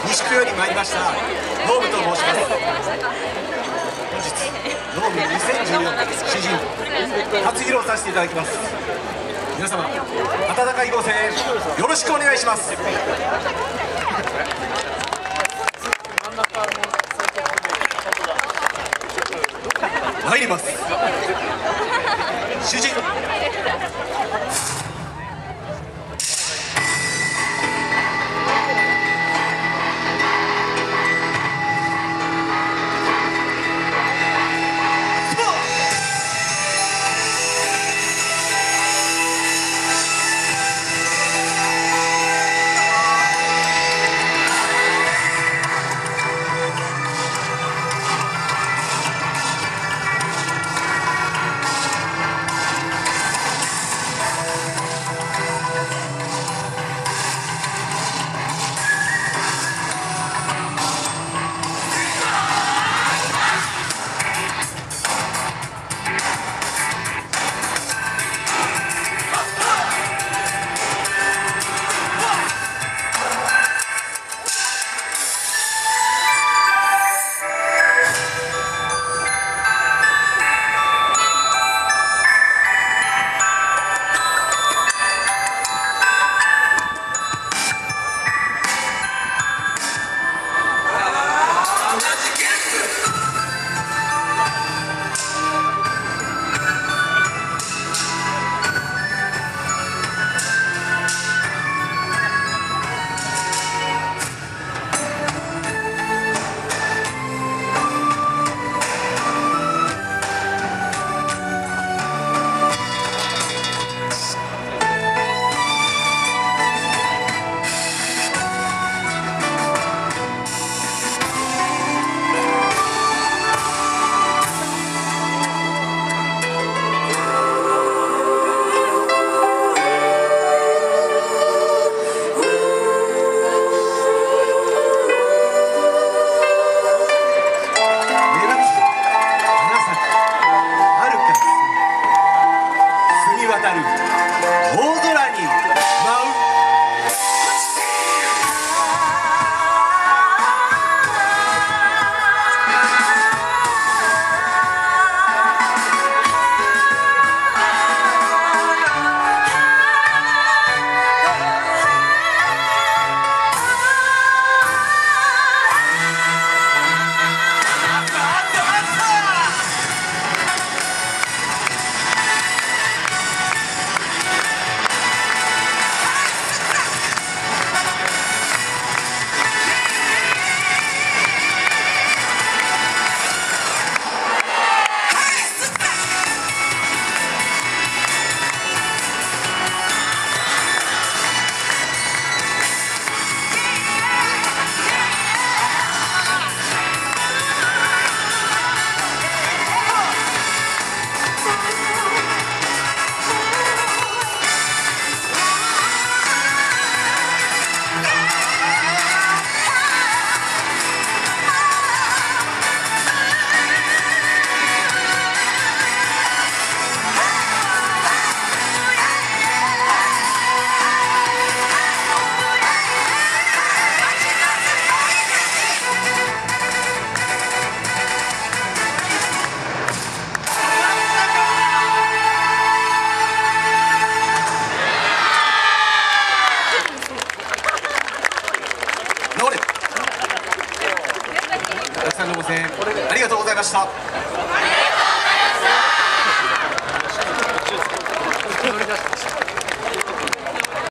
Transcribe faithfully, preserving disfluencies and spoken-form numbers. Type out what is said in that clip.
西区より参りましたノームと申します。本日ノームにせんじゅうよん詩人初披露させていただきます。皆様温かいご声援よろしくお願いします。参ります。詩人たくさんのご声援ありがとうございました。ありがとうございました。